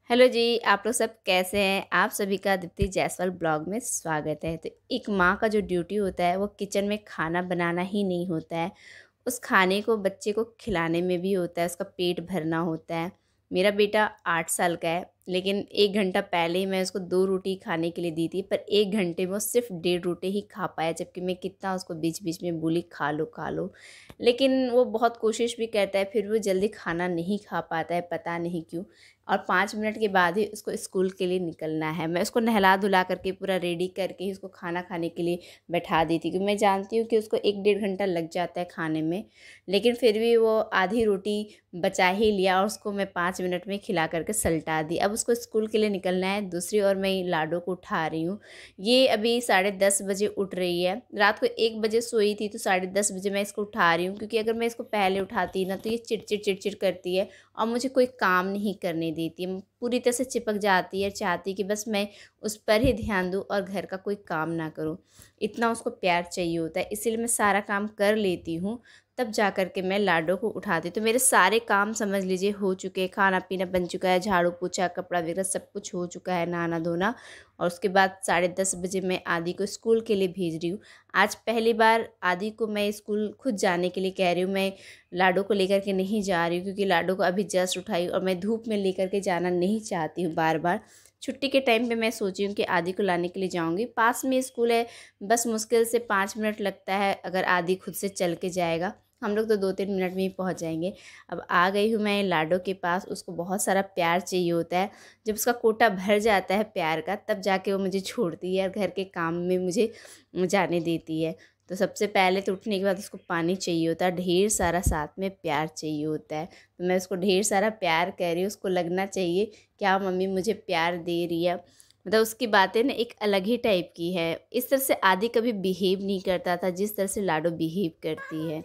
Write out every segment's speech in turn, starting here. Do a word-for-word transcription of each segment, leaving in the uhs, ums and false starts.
Hello जी, आप लोग सब कैसे हैं? आप सभी का दीप्ति जायसवाल ब्लॉग में स्वागत है। तो एक माँ का जो ड्यूटी होता है वो किचन में खाना बनाना ही नहीं होता है, उस खाने को बच्चे को खिलाने में भी होता है, उसका पेट भरना होता है। मेरा बेटा आठ साल का है, लेकिन एक घंटा पहले ही मैं उसको दो रोटी खाने के लिए दी थी, पर एक घंटे में वो सिर्फ डेढ़ रोटी ही खा पाया, जबकि मैं कितना उसको बीच बीच में बोली खा लो खा लो। लेकिन वो बहुत कोशिश भी करता है, फिर वो जल्दी खाना नहीं खा पाता है, पता नहीं क्यों। और पाँच मिनट के बाद ही उसको स्कूल के लिए निकलना है। मैं उसको नहला धुला करके पूरा रेडी करके ही उसको खाना खाने के लिए बैठा दी थी, क्योंकि मैं जानती हूँ कि उसको एक डेढ़ घंटा लग जाता है खाने में। लेकिन फिर भी वो आधी रोटी बचा ही लिया और उसको मैं पाँच मिनट में खिला करके सल्टा दी। अब उसको स्कूल के लिए निकलना है। दूसरी ओर मैं लाडो को उठा रही हूँ। ये अभी साढ़े दस बजे उठ रही है। रात को एक बजे सोई थी, तो साढ़े दस बजे मैं इसको उठा रही हूँ, क्योंकि अगर मैं इसको पहले उठाती ना तो ये चिड़चिड़ चिड़चिड़ करती है और मुझे कोई काम नहीं करने देती है। पूरी तरह से चिपक जाती है, चाहती कि बस मैं उस पर ही ध्यान दूँ और घर का कोई काम ना करूँ। इतना उसको प्यार चाहिए होता है, इसीलिए मैं सारा काम कर लेती हूँ, तब जा कर के मैं लाडो को उठाती। तो मेरे सारे काम समझ लीजिए हो चुके हैं। खाना पीना बन चुका है, झाड़ू पोछा कपड़ा वगैरह सब कुछ हो चुका है, नहाना धोना। और उसके बाद साढ़े दस बजे मैं आदि को स्कूल के लिए भेज रही हूँ। आज पहली बार आदि को मैं स्कूल खुद जाने के लिए कह रही हूँ। मैं लाडो को लेकर के नहीं जा रही हूँ, क्योंकि लाडो को अभी जस्ट उठाई और मैं धूप में लेकर के जाना नहीं चाहती हूँ बार बार। छुट्टी के टाइम पे मैं सोची हूँ कि आदि को लाने के लिए जाऊँगी। पास में स्कूल है, बस मुश्किल से पाँच मिनट लगता है अगर आदि खुद से चल के जाएगा। हम लोग तो दो तीन मिनट में ही पहुँच जाएंगे। अब आ गई हूँ मैं लाडो के पास। उसको बहुत सारा प्यार चाहिए होता है। जब उसका कोटा भर जाता है प्यार का, तब जाके वो मुझे छोड़ती है और घर के काम में मुझे जाने देती है। तो सबसे पहले तो उठने के बाद उसको पानी चाहिए होता है, ढेर सारा साथ में प्यार चाहिए होता है। तो मैं उसको ढेर सारा प्यार कह रही हूँ। उसको लगना चाहिए क्या मम्मी मुझे प्यार दे रही है। मतलब उसकी बातें ना एक अलग ही टाइप की है। इस तरह से आदि कभी बिहेव नहीं करता था जिस तरह से लाडो बिहेव करती है।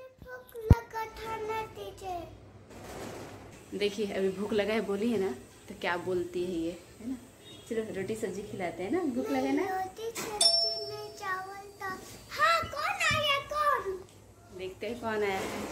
देखिए अभी भूख लगा है बोली है ना, तो क्या बोलती है ये, है ना। चलो रोटी सब्जी खिलाते हैं ना, भूख लगा ना। रोटी सब्जी में चावल दाल। हाँ, कौन आया? कौन? देखते हैं कौन आया है।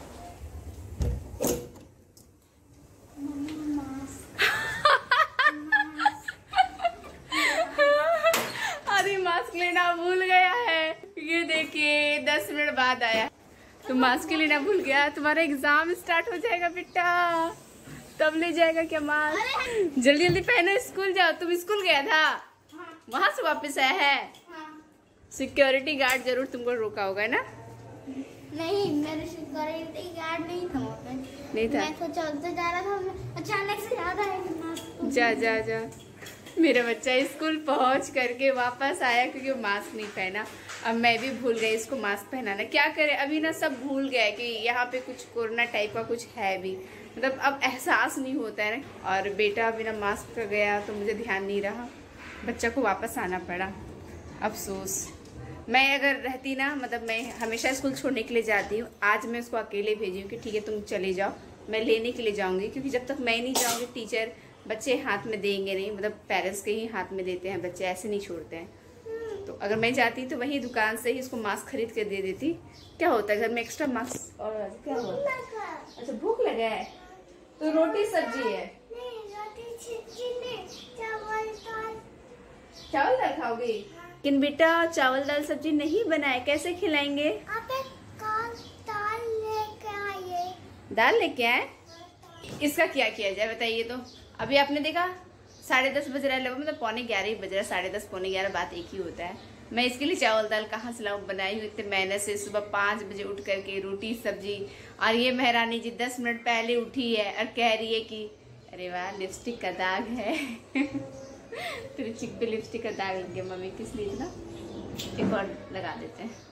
अरे मास्क लेना भूल गया है। ये देखिए दस मिनट बाद आया। तो मास्क लेना भूल गया। तुम्हारा एग्जाम स्टार्ट हो जाएगा बेटा, तब ले जाएगा क्या मास्क। जल्दी जल्दी पहनो, स्कूल जाओ। तुम स्कूल गया था? हाँ। वहां से वापस आया है? हाँ। सिक्योरिटी गार्ड जरूर तुमको रोका होगा ना? नहीं, मेरे सिक्योरिटी गार्ड नहीं था वहाँ पे। नहीं था? मैं तो चलते जा रहा था, अचानक से याद आया। जा जा जा। मेरा बच्चा स्कूल पहुंच करके वापस आया क्योंकि वो मास्क नहीं पहना। अब मैं भी भूल गई इसको मास्क पहनाना। क्या करे, अभी ना सब भूल गया कि यहाँ पे कुछ कोरोना टाइप का कुछ है भी। मतलब अब एहसास नहीं होता है ना। और बेटा बिना मास्क का गया तो मुझे ध्यान नहीं रहा, बच्चा को वापस आना पड़ा। अफसोस। मैं अगर रहती ना, मतलब मैं हमेशा स्कूल छोड़ने के लिए जाती हूँ, आज मैं उसको अकेले भेजी हूँ कि ठीक है तुम चले जाओ, मैं लेने के लिए जाऊँगी। क्योंकि जब तक मैं नहीं जाऊँगी टीचर बच्चे हाथ में देंगे नहीं। मतलब पेरेंट्स के ही हाथ में देते हैं, बच्चे ऐसे नहीं छोड़ते हैं। तो अगर मैं जाती तो वही दुकान से ही उसको मास्क खरीद कर दे देती। क्या होता है घर में एक्स्ट्रा मास्क और क्या होता है? अच्छा भूख लगा है तो रोटी सब्जी है। नहीं, रोटी सब्जी नहीं, चावल दाल। चावल दाल खाओगे? लेकिन बेटा चावल दाल सब्जी नहीं बनाए, कैसे खिलाएंगे? आप एक दाल लेके आइए। दाल लेके आए? इसका क्या किया जाए बताइए तो। अभी आपने देखा साढ़े दस बज रहा है, लगभग मतलब पौने ग्यारह ही बज रहा है। साढ़े दस पौने ग्यारह बात एक ही होता है। मैं इसके लिए चावल दाल कहाँ से लाऊं? बनाई हुई इतने मेहनत से, सुबह पाँच बजे उठ करके रोटी सब्जी। और ये महारानी जी दस मिनट पहले उठी है और कह रही है कि अरे वाह लिपस्टिक का दाग है। तेरे चिक पे लिपस्टिक का दाग लग गया मम्मी, किस लिए इतना? एक और लगा देते हैं।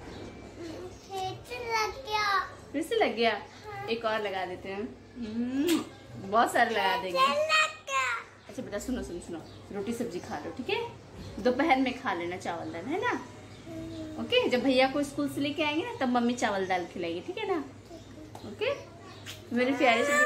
लग गया। फिर से लग गया? एक और लगा देते हैं। बहुत सारे लगा देंगे। अच्छा बेटा सुनो सुनो सुनो, रोटी सब्जी खा लो ठीक है, दोपहर में खा लेना चावल दाल, है ना? ओके, जब भैया को स्कूल से लेके आएंगे ना तब मम्मी चावल दाल खिलाएगी, ठीक है ना? ओके मेरे प्यारे से।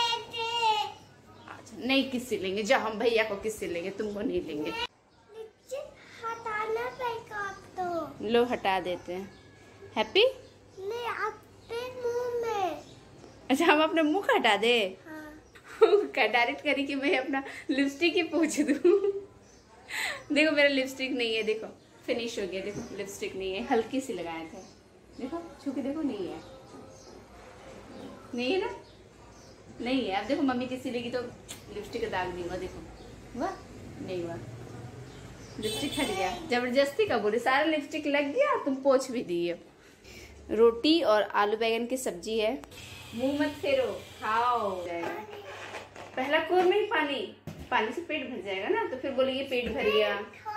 अच्छा नहीं किससे लेंगे, जब हम भैया को किससे लेंगे, तुमको नहीं लेंगे। हटाना पड़ेगा आप तो। लो हटा देते हैं। हैप्पी नहीं, अपने मुंह में। अच्छा हम अपने मुंह का हटा दे? हाँ। डायरेक्ट करी कि मैं अपना लिपस्टिक ही पोंछ दूँ। देखो मेरा लिपस्टिक नहीं है, देखो फिनिश हो गया, देखो लिपस्टिक नहीं है, हल्की सी लगाए थे, देखो छू के देखो, नहीं है, नहीं है ना, नहीं है। अब देखो मम्मी किसी लेगी तो लिपस्टिक का दाग नहीं हुआ, देखो हुआ नहीं हुआ, लिपस्टिक हट गया, जबरदस्ती का बोले, सारा लिपस्टिक लग गया, तुम पोंछ भी दिए। रोटी और आलू बैगन की सब्जी है, मुंह मत फेरो, खाओ जाएगा। पहला कोर में ही पानी, पानी से पेट भर जाएगा ना, तो फिर बोलेगी पेट भर गया।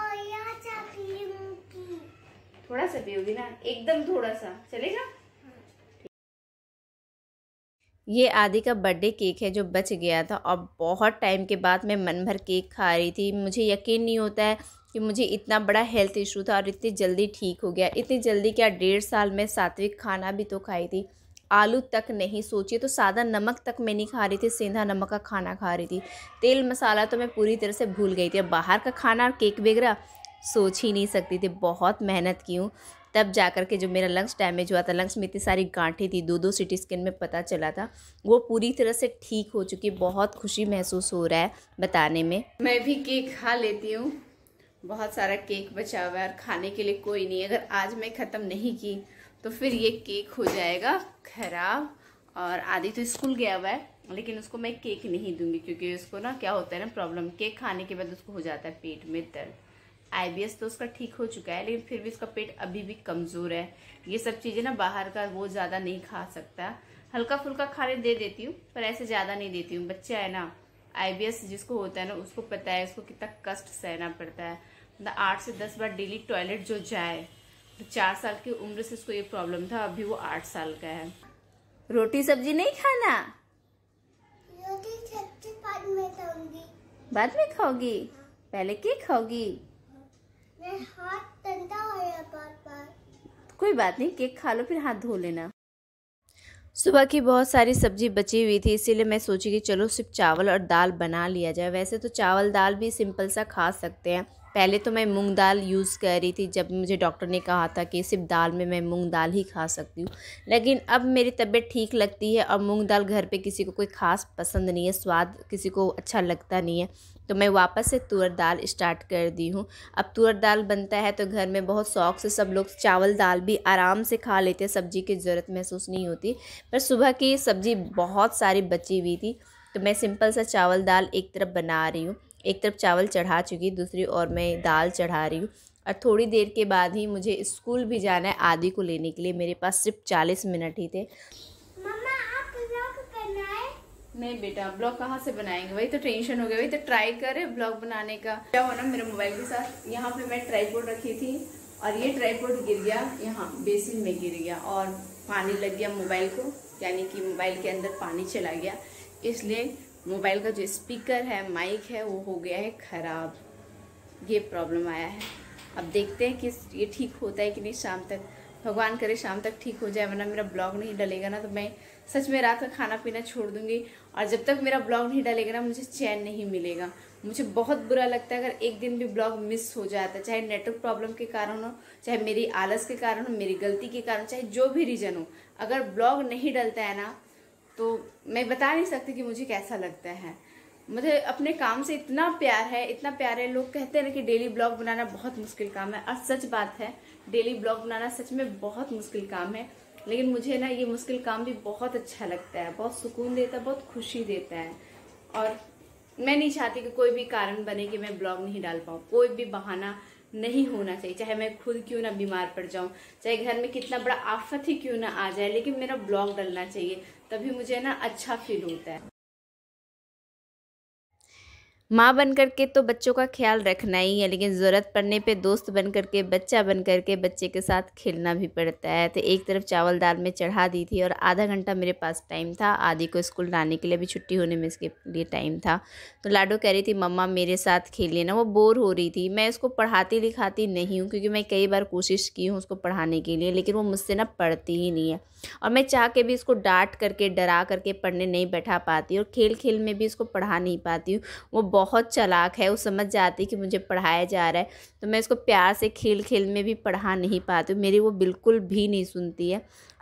थोड़ा सा पियोगी ना, एकदम थोड़ा सा चलेगा। ये आदि का बर्थडे केक है जो बच गया था, और बहुत टाइम के बाद मैं मन भर केक खा रही थी। मुझे यकीन नहीं होता है कि मुझे इतना बड़ा हेल्थ इशू था और इतनी जल्दी ठीक हो गया। इतनी जल्दी क्या, डेढ़ साल में सात्विक खाना भी तो खाई थी, आलू तक नहीं, सोचिए तो सादा नमक तक मैं नहीं खा रही थी, सेंधा नमक का खाना खा रही थी, तेल मसाला तो मैं पूरी तरह से भूल गई थी। अब बाहर का खाना और केक वगैरह सोच ही नहीं सकती थी। बहुत मेहनत की हूँ, तब जा कर के जो मेरा लंग्स डैमेज हुआ था, लंग्स में इतनी सारी गांठें थी, दो दो सिटी स्कैन में पता चला था, वो पूरी तरह से ठीक हो चुकी। बहुत खुशी महसूस हो रहा है बताने में। मैं भी केक खा लेती हूँ, बहुत सारा केक बचा हुआ है और खाने के लिए कोई नहीं। अगर आज मैं ख़त्म नहीं की तो फिर ये केक हो जाएगा खराब। और आदि तो स्कूल गया हुआ है, लेकिन उसको मैं केक नहीं दूंगी, क्योंकि उसको ना क्या होता है ना प्रॉब्लम, केक खाने के बाद उसको हो जाता है पेट में दर्द। आईबीएस तो उसका ठीक हो चुका है, लेकिन फिर भी उसका पेट अभी भी कमज़ोर है। ये सब चीज़ें ना बाहर का वो ज़्यादा नहीं खा सकता, हल्का फुल्का खाने दे देती हूँ, पर ऐसे ज़्यादा नहीं देती हूँ। बच्चा है ना, आईबीएस जिसको होता है ना, उसको पता है उसको कितना कष्ट सहना पड़ता है। मतलब आठ से दस बार डेली टॉयलेट जो जाए, तो चार साल की उम्र से उसको ये प्रॉब्लम था, अभी वो आठ साल का है। रोटी सब्जी नहीं खाना, रोटी सब्जी बाद में खाऊंगी। बाद में खाओगी, पहले केक खाओगी। मैं हाथ गंदा हो गया बार बार। कोई बात नहीं, केक खा लो फिर हाथ धो लेना। सुबह की बहुत सारी सब्जी बची हुई थी, इसीलिए मैं सोची कि चलो सिर्फ चावल और दाल बना लिया जाए। वैसे तो चावल दाल भी सिंपल सा खा सकते हैं। पहले तो मैं मूंग दाल यूज़ कर रही थी, जब मुझे डॉक्टर ने कहा था कि सिर्फ दाल में मैं मूंग दाल ही खा सकती हूँ, लेकिन अब मेरी तबीयत ठीक लगती है और मूंग दाल घर पे किसी को कोई ख़ास पसंद नहीं है, स्वाद किसी को अच्छा लगता नहीं है, तो मैं वापस से तुअर दाल स्टार्ट कर दी हूँ। अब तुअर दाल बनता है तो घर में बहुत शौक से सब लोग चावल दाल भी आराम से खा लेते हैं, सब्जी की ज़रूरत महसूस नहीं होती। पर सुबह की सब्ज़ी बहुत सारी बची हुई थी, तो मैं सिंपल सा चावल दाल एक तरफ बना रही हूँ। एक तरफ चावल चढ़ा चुकी, दूसरी ओर मैं दाल चढ़ा रही हूँ। और थोड़ी देर के बाद ही मुझे स्कूल भी जाना है आदि को लेने के लिए, मेरे पास सिर्फ चालीस मिनट ही थे। मम्मा आप ब्लॉग करना है? नहीं बेटा, ब्लॉग कहाँ से बनाएंगे, वही तो टेंशन हो गया। वही तो ट्राई करे ब्लॉग बनाने का। क्या हुआ ना मेरे मोबाइल के साथ, यहाँ पे मैं ट्राईपोड रखी थी और ये ट्राईपोड गिर गया, यहाँ बेसिन में गिर गया और पानी लग गया मोबाइल को, यानी कि मोबाइल के अंदर पानी चला गया, इसलिए मोबाइल का जो स्पीकर है, माइक है, वो हो गया है ख़राब। ये प्रॉब्लम आया है। अब देखते हैं कि ये ठीक होता है कि नहीं शाम तक। भगवान करे शाम तक ठीक हो जाए, वरना मेरा ब्लॉग नहीं डलेगा ना तो मैं सच में रात का खाना पीना छोड़ दूंगी। और जब तक मेरा ब्लॉग नहीं डलेगा ना, मुझे चैन नहीं मिलेगा। मुझे बहुत बुरा लगता है अगर एक दिन भी ब्लॉग मिस हो जाता है, चाहे नेटवर्क प्रॉब्लम के कारण हो, चाहे मेरी आलस के कारण हो, मेरी गलती के कारण, चाहे जो भी रीज़न हो, अगर ब्लॉग नहीं डलता है ना तो मैं बता नहीं सकती कि मुझे कैसा लगता है। मुझे अपने काम से इतना प्यार है, इतना प्यार है। लोग कहते हैं ना कि डेली ब्लॉग बनाना बहुत मुश्किल काम है, और सच बात है, डेली ब्लॉग बनाना सच में बहुत मुश्किल काम है। लेकिन मुझे ना ये मुश्किल काम भी बहुत अच्छा लगता है, बहुत सुकून देता है, बहुत खुशी देता है। और मैं नहीं चाहती कि कोई भी कारण बने कि मैं ब्लॉग नहीं डाल पाऊँ। कोई भी बहाना नहीं होना चाहिए, चाहे मैं खुद क्यों ना बीमार पड़ जाऊं, चाहे घर में कितना बड़ा आफत ही क्यों ना आ जाए, लेकिन मेरा ब्लॉग डलना चाहिए, तभी मुझे ना अच्छा फील होता है। माँ बन करके तो बच्चों का ख्याल रखना ही है, लेकिन ज़रूरत पड़ने पे दोस्त बन करके, बच्चा बन करके बच्चे के साथ खेलना भी पड़ता है। तो एक तरफ चावल दाल में चढ़ा दी थी और आधा घंटा मेरे पास टाइम था आदि को स्कूल लाने के लिए, अभी छुट्टी होने में इसके लिए टाइम था। तो लाडो कह रही थी मम्मा मेरे साथ खेल लेना, वो बोर हो रही थी। मैं उसको पढ़ाती लिखाती नहीं हूँ, क्योंकि मैं कई बार कोशिश की हूँ उसको पढ़ाने के लिए, लेकिन वो मुझसे ना पढ़ती ही नहीं है। और मैं चाह के भी इसको डांट करके, डरा करके पढ़ने नहीं बैठा पाती, और खेल खेल में भी इसको पढ़ा नहीं पाती हूँ। वो बहुत चालाक है, वो समझ जाती है कि मुझे पढ़ाया जा रहा है, तो मैं इसको प्यार से खेल खेल में भी पढ़ा नहीं पाती हूँ। मेरी वो बिल्कुल भी नहीं सुनती है।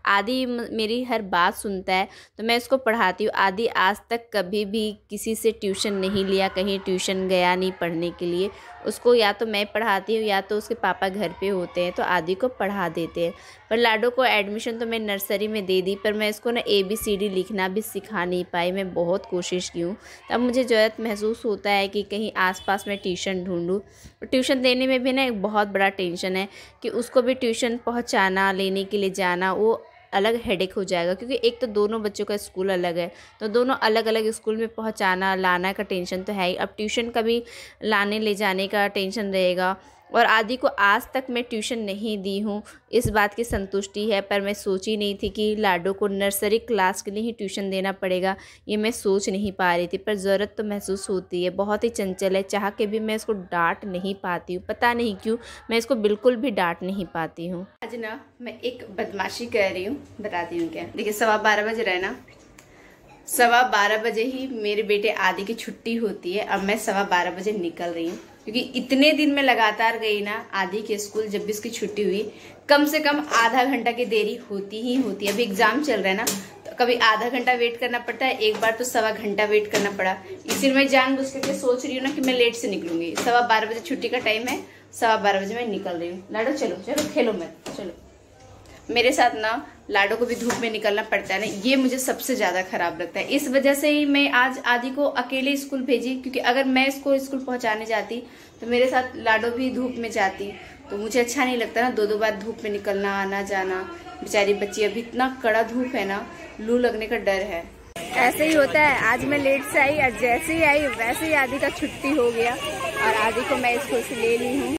आदि मेरी हर बात सुनता है तो मैं इसको पढ़ाती हूँ। आदि आज तक कभी भी किसी से ट्यूशन नहीं लिया, कहीं ट्यूशन गया नहीं पढ़ने के लिए। उसको या तो मैं पढ़ाती हूँ या तो उसके पापा घर पे होते हैं तो आदि को पढ़ा देते हैं। पर लाडो को एडमिशन तो मैं नर्सरी में दे दी, पर मैं इसको ना ए बी सी डी लिखना भी सिखा नहीं पाई। मैं बहुत कोशिश की हूँ। तब मुझे ज़रूरत महसूस होता है कि कहीं आसपास में ट्यूशन ढूंढूं। ट्यूशन देने में भी ना एक बहुत बड़ा टेंशन है कि उसको भी ट्यूशन पहुँचाना, लेने के लिए जाना, वो अलग हेडेक हो जाएगा। क्योंकि एक तो दोनों बच्चों का स्कूल अलग है, तो दोनों अलग अलग स्कूल में पहुंचाना लाना का टेंशन तो है ही। अब ट्यूशन का भी लाने ले जाने का टेंशन रहेगा। और आदि को आज तक मैं ट्यूशन नहीं दी हूँ, इस बात की संतुष्टि है। पर मैं सोची नहीं थी कि लाडो को नर्सरी क्लास के लिए ही ट्यूशन देना पड़ेगा, ये मैं सोच नहीं पा रही थी। पर ज़रूरत तो महसूस होती है। बहुत ही चंचल है, चाह के भी मैं इसको डांट नहीं पाती हूँ। पता नहीं क्यों मैं इसको बिल्कुल भी डांट नहीं पाती हूँ। आज ना मैं एक बदमाशी कर रही हूँ, बताती हूँ क्या। देखिए सवा बारह बज रहा है ना, सवा बारह बजे ही मेरे बेटे आदि की छुट्टी होती है। अब मैं सवा बारह बजे निकल रही हूँ, क्योंकि इतने दिन में लगातार गई ना आदि के स्कूल। जब भी इसकी छुट्टी हुई कम से कम आधा घंटा की देरी होती ही होती है। अभी एग्जाम चल रहा है ना, तो कभी आधा घंटा वेट करना पड़ता है, एक बार तो सवा घंटा वेट करना पड़ा। इसीलिए मैं जानबूझ करके सोच रही हूँ ना कि मैं लेट से निकलूंगी। सवा बारह बजे छुट्टी का टाइम है, सवा बारह बजे मैं निकल रही हूँ। लाडो चलो चलो खेलो मत, चलो। मेरे साथ ना लाडो को भी धूप में निकलना पड़ता है ना, ये मुझे सबसे ज़्यादा खराब लगता है। इस वजह से ही मैं आज आदि को अकेले स्कूल भेजी, क्योंकि अगर मैं इसको स्कूल पहुंचाने जाती तो मेरे साथ लाडो भी धूप में जाती, तो मुझे अच्छा नहीं लगता ना दो दो बार धूप में निकलना, आना जाना। बेचारी बच्ची, अभी इतना कड़ा धूप है ना, लू लगने का डर है। ऐसे ही होता है। आज मैं लेट से आई और जैसे ही आई वैसे ही आदि का छुट्टी हो गया और आदि को मैं स्कूल से ले ली हूँ।